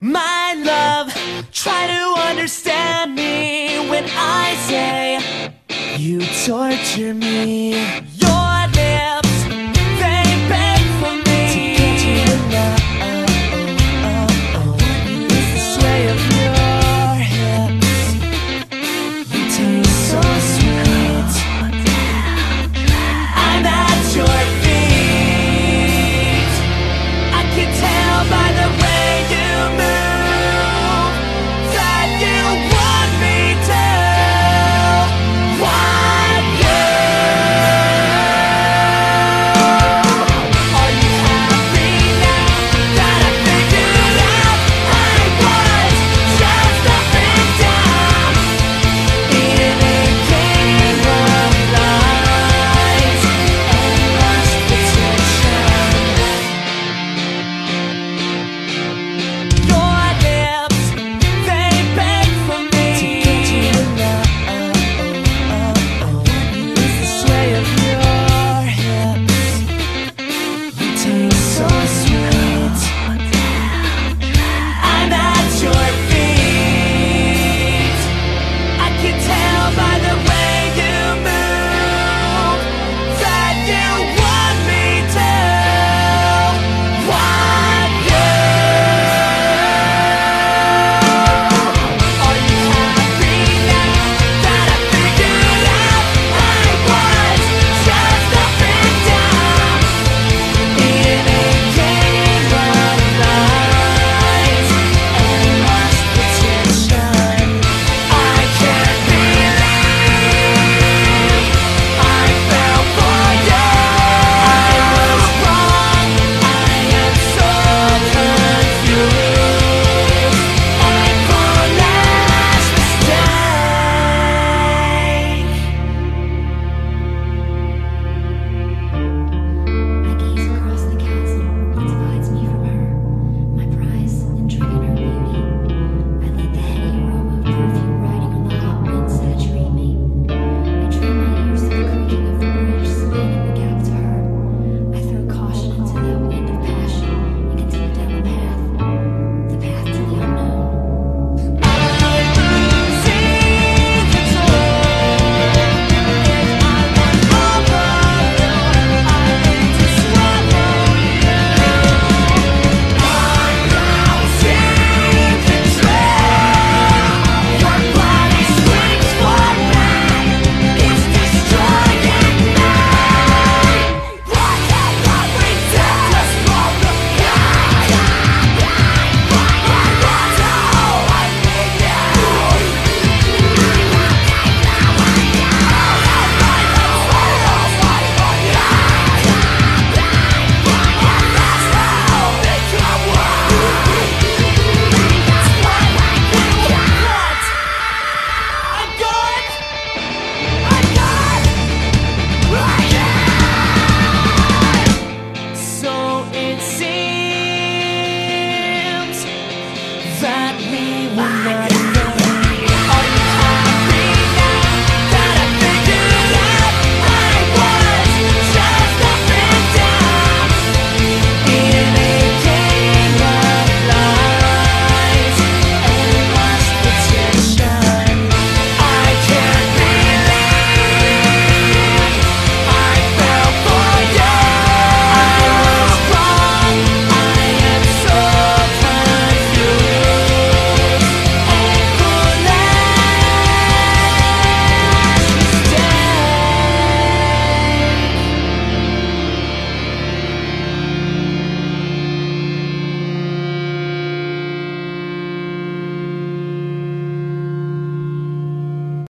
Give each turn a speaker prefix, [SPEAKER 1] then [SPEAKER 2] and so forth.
[SPEAKER 1] My love, try to understand me when I say you torture me. Your lips, they beg for me to get you now. The sway of your hips, you taste so sweet. I'm at your feet. I can tell by the way you move that you want me to want you. Are you happy now that I figured out I was just up and down in a game of lies and lost protection? Your lips, they beg for me to get you now. The sway of your hips, you taste so sweet. I'm at your feet. I can tell by the way